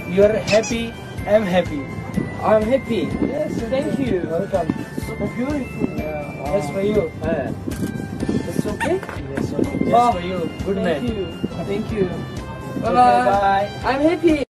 You are happy. I'm happy. I'm happy. Yes. Thank you. Welcome. So beautiful. That's for you. It's okay? Yes, okay. Just for you. Good night. Thank you. Thank you. Okay, Bye-bye. bye. I'm happy.